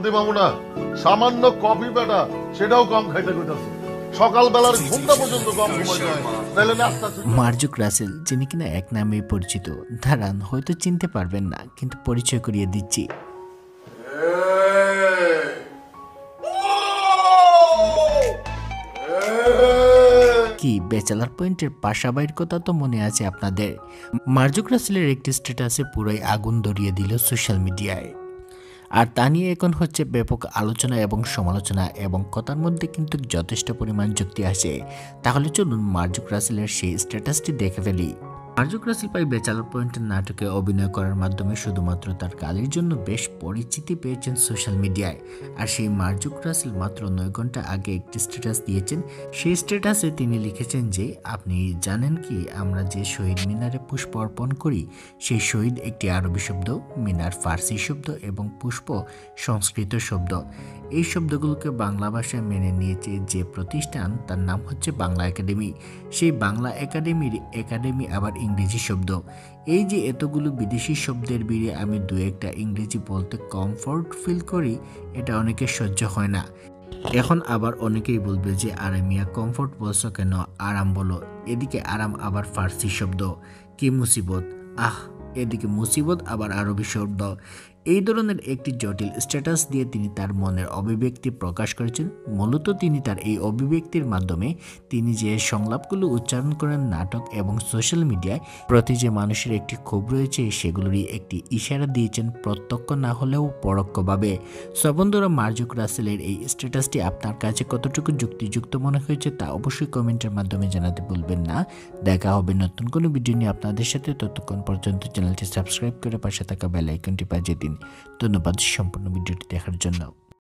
শান্তি পাবো না। সামান্য কফি বেটা সেটাও কম খাইতে কইতাছে, সকালবেলার ঘুমটা পর্যন্ত কম ঘুমাই যায়, নাহলে নাস্তা। মার্জুক রাসেল, যিনি কিনা এক নামেই পরিচিত, দাঁড়ান হয়তো চিনতে পারবেন না, কিন্তু পরিচয় করিয়ে দিচ্ছি। কি ব্যাচেলার পয়েন্টের পাশাবাইয়ের কথা তো মনে আছে আপনাদের? মার্জুক রাসেলের একটি স্ট্যাটাসে পুরোই আগুন ধরিয়ে দিল সোশ্যাল মিডিয়ায়, আর তা নিয়ে এখন হচ্ছে ব্যাপক আলোচনা এবং সমালোচনা, এবং কথার মধ্যে কিন্তু যথেষ্ট পরিমাণ যুক্তি আসে। তাহলে চলুন মার্জুক রাসেলের সেই স্ট্যাটাসটি দেখে ফেলি। মার্জুক রাসেল পাই ব্যাচেলার পয়েন্টের নাটকে অভিনয় করার মাধ্যমে শুধুমাত্র তার কাজের জন্য বেশ পরিচিতি পেয়েছেন সোশ্যাল মিডিয়ায়। আর সেই মার্জুক রাসেল মাত্র 9 ঘন্টা আগে একটি স্ট্যাটাস দিয়েছেন। সেই স্ট্যাটাসে তিনি লিখেছেন যে, আপনি জানেন কি আমরা যে শহীদ মিনারে পুষ্প অর্পণ করি, সেই শহীদ একটি আরবি শব্দ, মিনার ফার্সি শব্দ এবং পুষ্প সংস্কৃত শব্দ। এই শব্দগুলোকে বাংলা ভাষায় মেনে নিয়েছে যে প্রতিষ্ঠান, তার নাম হচ্ছে বাংলা একাডেমি। সেই বাংলা একাডেমির একাডেমি আবার ইংরেজি শব্দ। এই যে এতগুলো বিদেশি শব্দের ভিড়ে আমি দু একটা ইংরেজি বলতে কমফোর্ট ফিল করি, এটা অনেকের সহ্য হয় না। এখন আবার অনেকেই বলবে যে, আরে মিয়া কমফোর্ট বলছো কেন, আরাম বলো। এদিকে আরাম আবার ফার্সি শব্দ, কি মুসিবত। এদিকে মুসিবত আবার আরবি শব্দ। এই ধরনের একটি জটিল স্ট্যাটাস দিয়ে তিনি তার মনের অভিব্যক্তি প্রকাশ করেছেন। মূলত তিনি তার এই অভিব্যক্তির মাধ্যমে তিনি যে সংলাপগুলো উচ্চারণ করেন নাটক এবং সোশ্যাল মিডিয়ায় প্রতি যে মানুষের একটি ক্ষোভ রয়েছে, সেগুলোরই একটি ইশারা দিয়েছেন, প্রত্যক্ষ না হলেও পরোক্ষভাবে। সো বন্ধুরা, মার্জুক রাসেলের এই স্ট্যাটাসটি আপনার কাছে কতটুকু যুক্তিযুক্ত মনে হয়েছে তা অবশ্যই কমেন্টের মাধ্যমে জানাতে ভুলবেন না। দেখা হবে নতুন কোনো ভিডিও নিয়ে আপনাদের সাথে। ততক্ষণ পর্যন্ত চ্যানেলটি সাবস্ক্রাইব করে পাশে থাকা বেল আইকনটি বাজিয়ে দিন। ধন্যবাদ সম্পূর্ণ ভিডিওটি দেখার জন্য।